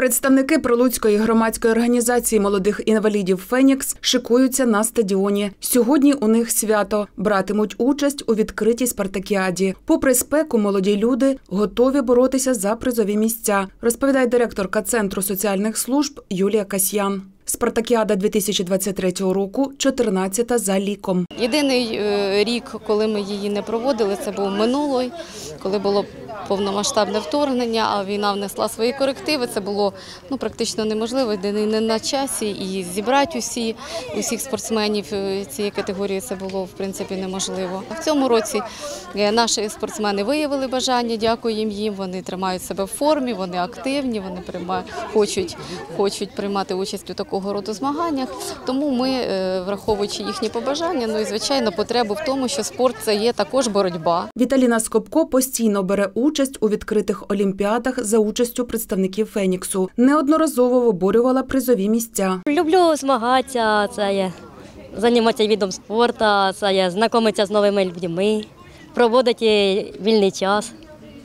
Представники Прилуцької громадської організації молодих інвалідів «Фенікс» шикуються на стадіоні. Сьогодні у них свято. Братимуть участь у відкритій спартакіаді. Попри спеку, молоді люди готові боротися за призові місця, розповідає директорка Центру соціальних служб Юлія Касьян. Спартакіада 2023 року – 14-та за ліком. Єдиний рік, коли ми її не проводили, це був минулий, коли було повномасштабне вторгнення, а війна внесла свої корективи. Це було практично неможливо, не на часі, і зібрати усіх спортсменів цієї категорії це було в принципі неможливо. В цьому році наші спортсмени виявили бажання, дякуємо їм, вони тримають себе в формі, вони активні, вони хочуть приймати участь у такого роду змаганнях. Тому ми, враховуючи їхні побажання, і звичайно потребу в тому, що спорт – це є також боротьба. Віталіна Скопко постійно бере участь у відкритих олімпіадах за участю представників «Феніксу». Неодноразово виборювала призові місця. Люблю змагатися, займатися видом спорту, знайомитися з новими людьми, проводити вільний час.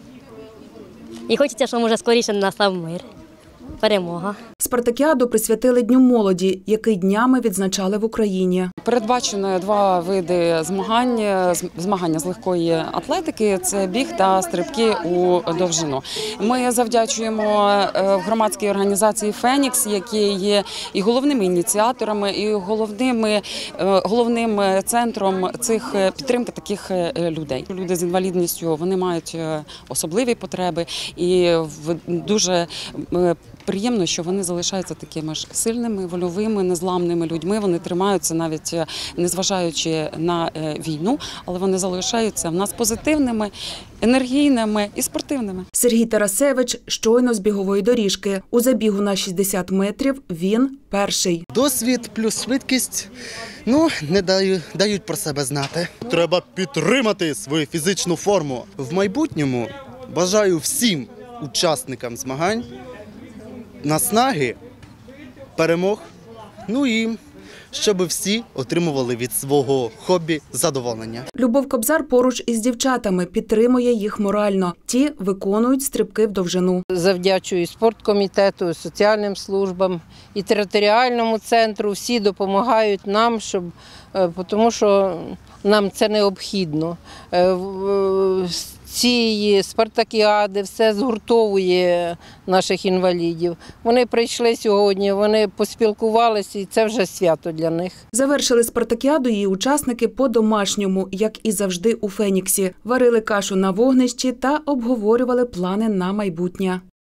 І хочеться, щоб вже скоріше настав мир. Перемога. Спартакіаду присвятили Дню молоді, який днями відзначали в Україні. Передбачено два види змагання з легкої атлетики – це біг та стрибки у довжину. Ми завдячуємо громадській організації «Фенікс», які є і головними ініціаторами, і головним центром підтримки таких людей. Люди з інвалідністю, вони мають особливі потреби і дуже приємно, що вони залишаються такими ж сильними, вольовими, незламними людьми. Вони тримаються навіть незважаючи на війну, але вони залишаються в нас позитивними, енергійними і спортивними. Сергій Тарасевич щойно з бігової доріжки. У забігу на 60 метрів він перший. Досвід плюс швидкість не дають про себе знати. Треба підтримати свою фізичну форму. В майбутньому бажаю всім учасникам змагань наснаги, перемог, і щоб всі отримували від свого хобі задоволення. Любов Кобзар поруч із дівчатами підтримує їх морально. Ті виконують стрибки в довжину. Завдячую спорткомітету, соціальним службам і територіальному центру. Всі допомагають нам, тому що нам це необхідно. Цієї спартакіади все згуртовує наших інвалідів. Вони прийшли сьогодні, вони поспілкувалися, і це вже свято для них. Завершили спартакіаду її учасники по-домашньому, як і завжди у «Феніксі». Варили кашу на вогнищі та обговорювали плани на майбутнє.